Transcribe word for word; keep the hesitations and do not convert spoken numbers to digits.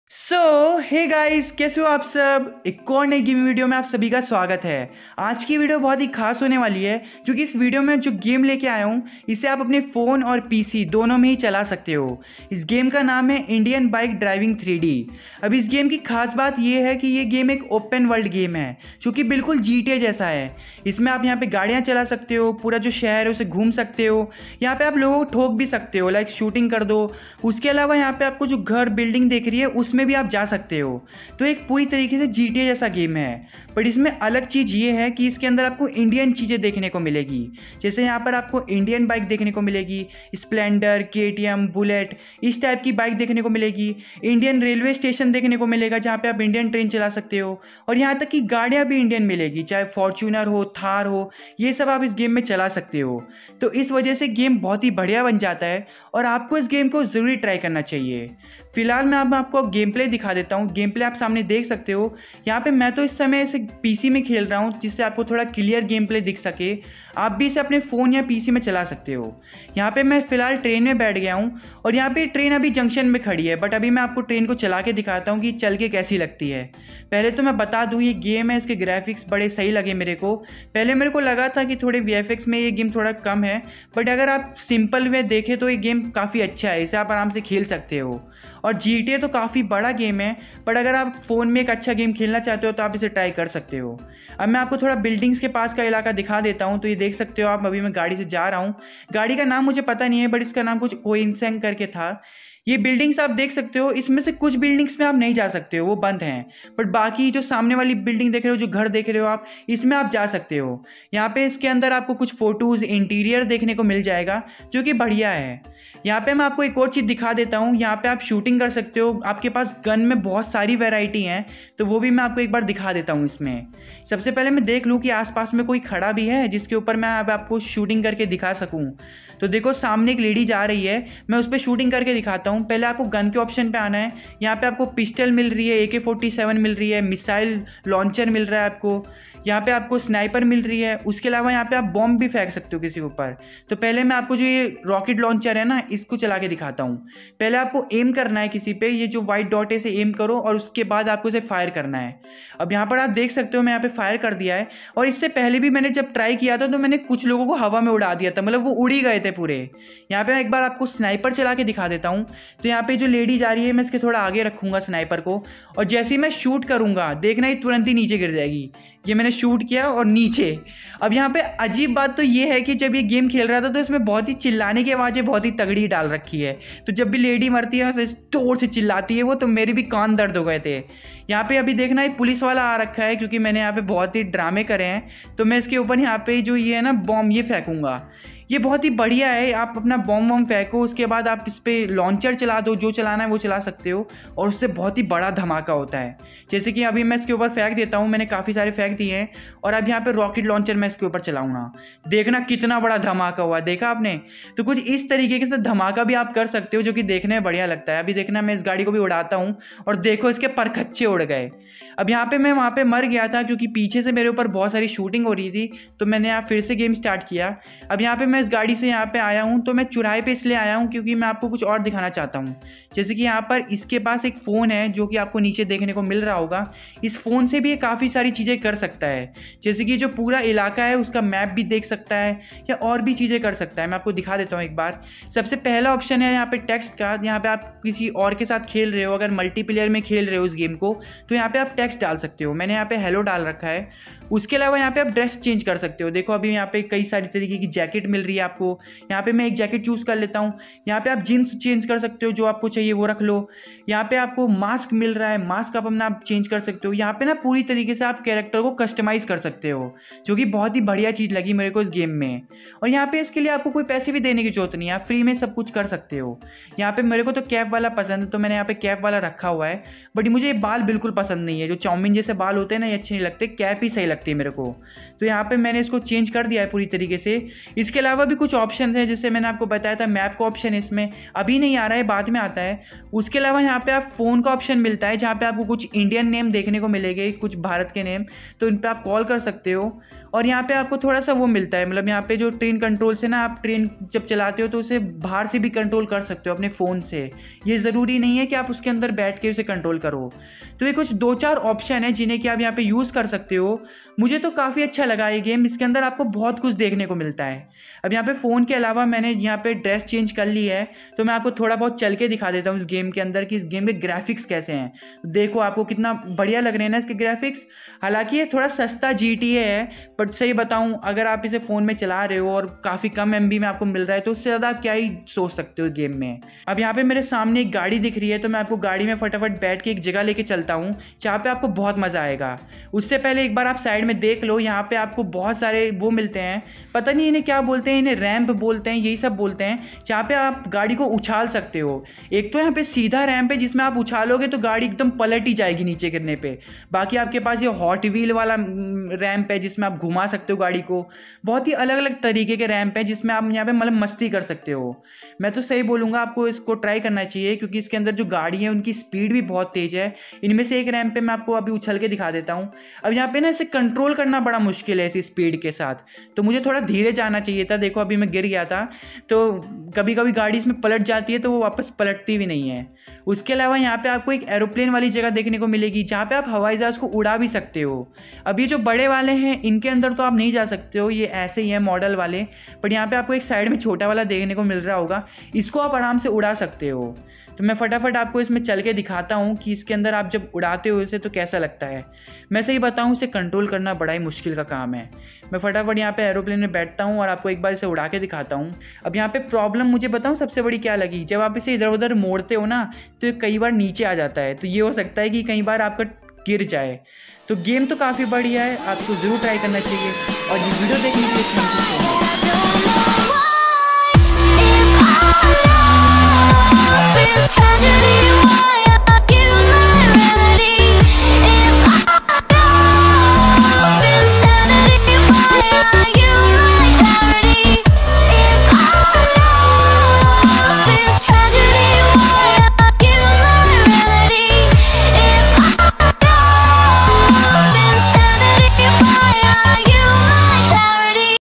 सो hey guys, कैसे हो आप सब। एक और नई गेमिंग वीडियो में आप सभी का स्वागत है। आज की वीडियो बहुत ही खास होने वाली है क्योंकि इस वीडियो में जो गेम लेके आया हूँ इसे आप अपने फ़ोन और पीसी दोनों में ही चला सकते हो। इस गेम का नाम है Indian bike driving three D. अब इस गेम की खास बात यह है कि ये गेम एक ओपन वर्ल्ड गेम है जो कि बिल्कुल जीटीए जैसा है। इसमें आप यहाँ पे गाड़ियाँ चला सकते हो, पूरा जो शहर है उसे घूम सकते हो, यहाँ पे आप लोगों को ठोक भी सकते हो, लाइक शूटिंग कर दो। उसके अलावा यहाँ पे आपको जो घर बिल्डिंग देख रही है उसमें भी आप जा सकते हो। तो एक पूरी तरीके से जीटीए जैसा गेम है। बट इसमें अलग चीज़ ये है कि इसके अंदर आपको इंडियन चीज़ें देखने को मिलेगी। जैसे यहाँ पर आपको इंडियन बाइक देखने को मिलेगी, स्प्लेंडर, केटीएम, बुलेट, इस टाइप की बाइक देखने को मिलेगी। इंडियन रेलवे स्टेशन देखने को मिलेगा जहाँ पे आप इंडियन ट्रेन चला सकते हो, और यहाँ तक कि गाड़ियाँ भी इंडियन मिलेगी, चाहे फॉर्च्यूनर हो, थार हो, ये सब आप इस गेम में चला सकते हो। तो इस वजह से गेम बहुत ही बढ़िया बन जाता है और आपको इस गेम को ज़रूरी ट्राई करना चाहिए। फिलहाल मैं अब आपको गेम प्ले दिखा देता हूँ। गेम प्ले आप सामने देख सकते हो। यहाँ पे मैं तो इस समय इसे पीसी में खेल रहा हूँ जिससे आपको थोड़ा क्लियर गेम प्ले दिख सके। आप भी इसे अपने फ़ोन या पीसी में चला सकते हो। यहाँ पे मैं फ़िलहाल ट्रेन में बैठ गया हूँ और यहाँ पे ट्रेन अभी जंक्शन में खड़ी है, बट अभी मैं आपको ट्रेन को चला के दिखाता हूँ कि चल के कैसी लगती है। पहले तो मैं बता दूँ, ये गेम है, इसके ग्राफिक्स बड़े सही लगे मेरे को। पहले मेरे को लगा था कि थोड़े वीएफएक्स में ये गेम थोड़ा कम है, बट अगर आप सिंपल में देखें तो ये गेम काफ़ी अच्छा है, इसे आप आराम से खेल सकते हो। और जीटीए तो काफ़ी बड़ा गेम है, बट अगर आप फ़ोन में एक अच्छा गेम खेलना चाहते हो तो आप इसे ट्राई कर सकते हो। अब मैं आपको थोड़ा बिल्डिंग्स के पास का इलाका दिखा देता हूँ। तो ये देख सकते हो आप, अभी मैं गाड़ी से जा रहा हूँ। गाड़ी का नाम मुझे पता नहीं है, बट इसका नाम कुछ कोइंसेंग करके था। ये बिल्डिंग्स आप देख सकते हो, इसमें से कुछ बिल्डिंग्स में आप नहीं जा सकते हो, वो बंद हैं। बट बाकी जो सामने वाली बिल्डिंग देख रहे हो, जो घर देख रहे हो आप, इसमें आप जा सकते हो। यहाँ पे इसके अंदर आपको कुछ फ़ोटोज़, इंटीरियर देखने को मिल जाएगा जो कि बढ़िया है। यहाँ पे मैं आपको एक और चीज़ दिखा देता हूँ। यहाँ पे आप शूटिंग कर सकते हो, आपके पास गन में बहुत सारी वैरायटी हैं, तो वो भी मैं आपको एक बार दिखा देता हूँ। इसमें सबसे पहले मैं देख लूँ कि आसपास में कोई खड़ा भी है जिसके ऊपर मैं अब आपको शूटिंग करके दिखा सकूँ। तो देखो, सामने एक लेडी जा रही है, मैं उस पर शूटिंग करके दिखाता हूँ। पहले आपको गन के ऑप्शन पे आना है। यहाँ पे आपको पिस्टल मिल रही है, ए के फोर्टी सेवन मिल रही है, मिसाइल लॉन्चर मिल रहा है आपको, यहाँ पे आपको स्नाइपर मिल रही है। उसके अलावा यहाँ पे आप बॉम्ब भी फेंक सकते हो किसी के ऊपर। तो पहले मैं आपको जो ये रॉकेट लॉन्चर है ना, इसको चला के दिखाता हूँ। पहले आपको एम करना है किसी पे, ये जो वाइट डॉट है इसे एम करो और उसके बाद आपको इसे फायर करना है। अब यहाँ पर आप देख सकते हो मैं यहाँ पे फायर कर दिया है। और इससे पहले भी मैंने जब ट्राई किया था तो मैंने कुछ लोगों को हवा में उड़ा दिया था, मतलब वो उड़ ही गए थे पूरे। यहाँ पे मैं एक बार आपको स्नाइपर चला के दिखा देता हूँ। तो यहाँ पे जो लेडी जा रही है, मैं इसके थोड़ा आगे रखूँगा स्नाइपर को, और जैसे ही मैं शूट करूँगा देखना ही तुरंत ही नीचे गिर जाएगी। ये मैंने शूट किया और नीचे। अब यहाँ पे अजीब बात तो ये है कि जब ये गेम खेल रहा था तो इसमें बहुत ही चिल्लाने की आवाज़ें बहुत ही तगड़ी डाल रखी है। तो जब भी लेडी मरती है ऐसे जोर से चिल्लाती है वो, तो मेरे भी कान दर्द हो गए थे। यहाँ पे अभी देखना, एक पुलिस वाला आ रखा है क्योंकि मैंने यहाँ पे बहुत ही ड्रामे करे हैं। तो मैं इसके ऊपर यहाँ पे जो ये है ना बॉम्ब, ये फेंकूंगा। ये बहुत ही बढ़िया है। आप अपना बॉम्ब वॉम्ब फेंको, उसके बाद आप इस पर लॉन्चर चला दो, जो चलाना है वो चला सकते हो, और उससे बहुत ही बड़ा धमाका होता है। जैसे कि अभी मैं इसके ऊपर फेंक देता हूँ, मैंने काफ़ी सारे फेंक दिए हैं, और अब यहाँ पे रॉकेट लॉन्चर मैं इसके ऊपर चलाऊंगा। देखना कितना बड़ा धमाका हुआ, देखा आपने। तो कुछ इस तरीके से धमाका भी आप कर सकते हो जो कि देखने में बढ़िया लगता है। अभी देखना, मैं इस गाड़ी को भी उड़ाता हूँ और देखो इसके परखच्चे उड़ गए। अब यहाँ पे मैं वहाँ पे मर गया था क्योंकि पीछे से मेरे ऊपर बहुत सारी शूटिंग हो रही थी, तो मैंने यहाँ फिर से गेम स्टार्ट किया। अब यहाँ पे मैं इस गाड़ी से यहाँ पे आया हूँ, तो मैं चौराहे पे इसलिए आया हूँ क्योंकि मैं आपको कुछ और दिखाना चाहता हूँ। जैसे कि यहाँ पर इसके पास एक फ़ोन है जो कि आपको नीचे देखने को मिल रहा होगा। इस फ़ोन से भी ये काफ़ी सारी चीज़ें कर सकता है, जैसे कि जो पूरा इलाका है उसका मैप भी देख सकता है या और भी चीज़ें कर सकता है। मैं आपको दिखा देता हूँ एक बार। सबसे पहला ऑप्शन है यहाँ पे टेक्स्ट का। यहाँ पे आप किसी और के साथ खेल रहे हो, अगर मल्टीप्लेयर में खेल रहे हो इस गेम को, तो यहाँ पे आप टेक्स्ट डाल सकते हो। मैंने यहाँ पे हेलो डाल रखा है। उसके अलावा यहाँ पे आप ड्रेस चेंज कर सकते हो। देखो अभी यहाँ पे कई सारी तरीके की जैकेट मिल रही है आपको। यहाँ पे मैं एक जैकेट चूज़ कर लेता हूँ। यहाँ पे आप जीन्स चेंज कर सकते हो, जो आपको चाहिए वो रख लो। यहाँ पे आपको मास्क मिल रहा है, मास्क आप अपना आप चेंज कर सकते हो। यहाँ पे ना पूरी तरीके से आप कैरेक्टर को कस्टमाइज़ कर सकते हो, जो कि बहुत ही बढ़िया चीज़ लगी मेरे को इस गेम में। और यहाँ पे इसके लिए आपको कोई पैसे भी देने की जरूरत नहीं है, आप फ्री में सब कुछ कर सकते हो। यहाँ पे मेरे को तो कैप वाला पसंद है, तो मैंने यहाँ पे कैप वाला रखा हुआ है। बट मुझे ये बाल बिल्कुल पसंद नहीं है, जो चाउमीन जैसे बाल होते हैं ना, ये अच्छे नहीं लगते, कैप ही सही लगता लगती है मेरे को। तो यहाँ पे मैंने इसको चेंज कर दिया है पूरी तरीके से। इसके अलावा भी कुछ ऑप्शन हैं, जैसे मैंने आपको बताया था मैप का ऑप्शन इसमें अभी नहीं आ रहा है, बाद में आता है। उसके अलावा यहाँ पे आप फ़ोन का ऑप्शन मिलता है, जहाँ पे आपको कुछ इंडियन नेम देखने को मिलेंगे, कुछ भारत के नेम, तो इन पर आप कॉल कर सकते हो। और यहाँ पे आपको थोड़ा सा वो मिलता है, मतलब यहाँ पे जो ट्रेन कंट्रोल से ना, आप ट्रेन जब चलाते हो तो उसे बाहर से भी कंट्रोल कर सकते हो अपने फ़ोन से। ये ज़रूरी नहीं है कि आप उसके अंदर बैठ के उसे कंट्रोल करो। तो ये कुछ दो चार ऑप्शन है जिन्हें कि आप यहाँ पे यूज़ कर सकते हो। मुझे तो काफ़ी अच्छा लगा ये गेम। इसके अंदर आपको बहुत कुछ देखने को मिलता है। अब यहाँ पे फ़ोन के अलावा मैंने यहाँ पे ड्रेस चेंज कर ली है, तो मैं आपको थोड़ा बहुत चल के दिखा देता हूँ इस गेम के अंदर कि इस गेम के ग्राफिक्स कैसे हैं। देखो आपको कितना बढ़िया लग रहे हैं ना इसके ग्राफिक्स। हालांकि ये थोड़ा सस्ता जी टी ए है, बट सही बताऊँ अगर आप इसे फ़ोन में चला रहे हो और काफ़ी कम एम बी में आपको मिल रहा है, तो उससे ज़्यादा आप क्या ही सोच सकते हो गेम में। अब यहाँ पे मेरे सामने एक गाड़ी दिख रही है, तो मैं आपको गाड़ी में फटाफट बैठ के एक जगह लेके चलता हूँ जहाँ पे आपको बहुत मज़ा आएगा। उससे पहले एक बार आप साइड में देख लो, यहाँ पे आपको बहुत सारे वो मिलते हैं, पता नहीं इन्हें क्या बोलते हैं, इन्हें रैंप बोलते हैं, यही सब बोलते हैं, जहाँ पे आप गाड़ी को उछाल सकते हो। एक तो यहाँ पे सीधा रैंप है जिसमें आप उछालोगे तो गाड़ी एकदम पलट ही जाएगी नीचे गिरने पे। बाकी आपके पास ये हॉट व्हील वाला रैंप है जिसमें आप घुमा सकते हो गाड़ी को। बहुत ही अलग अलग तरीके के रैंप है जिसमें आप यहाँ पे मतलब मस्ती कर सकते हो। मैं तो सही बोलूँगा आपको इसको ट्राई करना चाहिए, क्योंकि इसके अंदर जो गाड़ी है उनकी स्पीड भी बहुत तेज़ है। इनमें से एक रैंप पे मैं आपको अभी उछल के दिखा देता हूँ। अब यहाँ पे ना इसे कंट्रोल करना बड़ा मुश्किल है इसी स्पीड के साथ, तो मुझे थोड़ा धीरे जाना चाहिए था। देखो अभी मैं गिर गया था, तो कभी कभी गाड़ी इसमें पलट जाती है तो वो वापस पलटती भी नहीं है। उसके अलावा यहाँ पे आपको एक एरोप्लेन वाली जगह देखने को मिलेगी जहाँ पे आप हवाई जहाज़ को उड़ा भी सकते हो। अब ये जो बड़े वाले हैं इनके अंदर तो आप नहीं जा सकते हो, ये ऐसे ही है मॉडल वाले, बट यहाँ पे आपको एक साइड में छोटा वाला देखने को मिल रहा होगा, इसको आप आराम से उड़ा सकते हो। तो मैं फटाफट आपको इसमें चल के दिखाता हूँ कि इसके अंदर आप जब उड़ाते हो इसे तो कैसा लगता है। मैं सही बताऊँ इसे कंट्रोल करना बड़ा ही मुश्किल का काम है। मैं फटाफट यहाँ पे एरोप्लेन में बैठता हूँ और आपको एक बार इसे उड़ा के दिखाता हूँ। अब यहाँ पे प्रॉब्लम मुझे बताऊँ सबसे बड़ी क्या लगी, जब आप इसे इधर उधर मोड़ते हो ना तो ये कई बार नीचे आ जाता है, तो ये हो सकता है कि कई बार आपका गिर जाए। तो गेम तो काफ़ी बढ़िया है, आपको ज़रूर ट्राई करना चाहिए। और ये वीडियो देखने के लिए थैंक यू सो मच।